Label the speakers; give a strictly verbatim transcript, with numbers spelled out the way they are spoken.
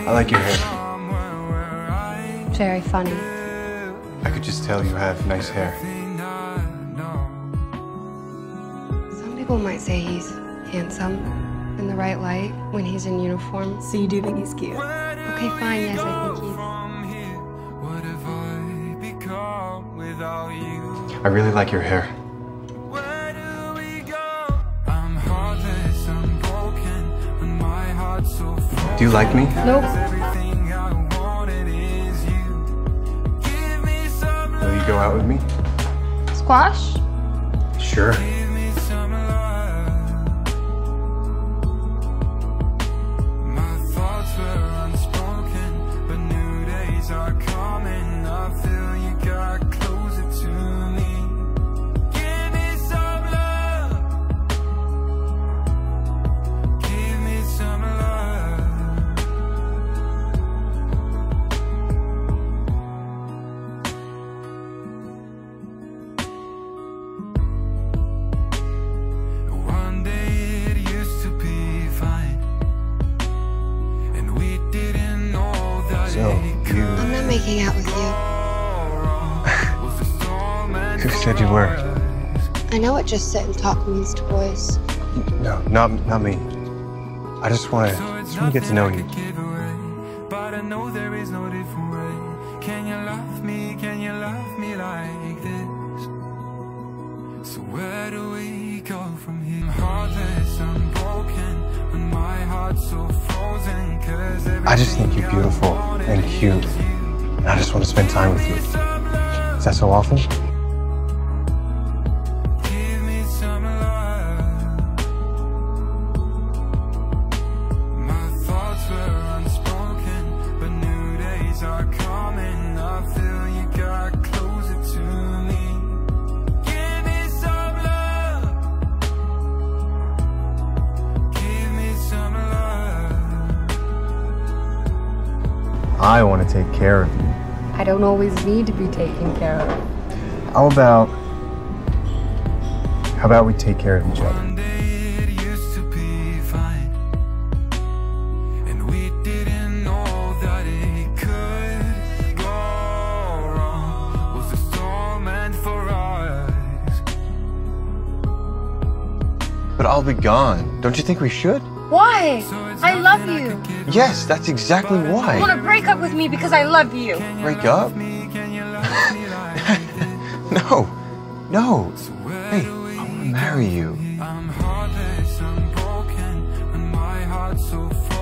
Speaker 1: I like your hair.
Speaker 2: Very funny.
Speaker 1: I could just tell you have nice hair.
Speaker 2: Some people might say he's handsome in the right light when he's in uniform.
Speaker 3: So you do think he's cute?
Speaker 2: Okay, fine, yes, I think he's...
Speaker 1: I really like your hair. Do you like me?
Speaker 2: Nope.
Speaker 1: Will you go out with me?
Speaker 2: Squash?
Speaker 1: Sure. So, you...
Speaker 2: I'm not making out with you.
Speaker 1: Who said you were?
Speaker 2: I know what just sit and talk means to boys.
Speaker 1: No, not, not me. I just want to just want to get to know you.
Speaker 4: But I know there is no different way. Can you love me? Can you love me like this? So where do we go from here? I'm heartless, I'm broken, and my heart's so frozen. Cause
Speaker 1: I just think you're beautiful and cute, and I just want to spend time with you. Is that so awful?
Speaker 4: Are coming, I feel you got closer to me. Give me some love. Give me some love.
Speaker 1: I want to take care of you.
Speaker 2: I don't always need to be taken care of.
Speaker 1: How about... How about we take care of each other?
Speaker 4: One day it used to be fine, and we didn't know that it
Speaker 1: But I'll be gone. Don't you think we should?
Speaker 2: Why? I love you.
Speaker 1: Yes, that's exactly why.
Speaker 2: You want to break up with me because I love you.
Speaker 1: Break up? No. No. Hey, I want to marry you.
Speaker 4: I'm heartless, I'm broken, and my heart's so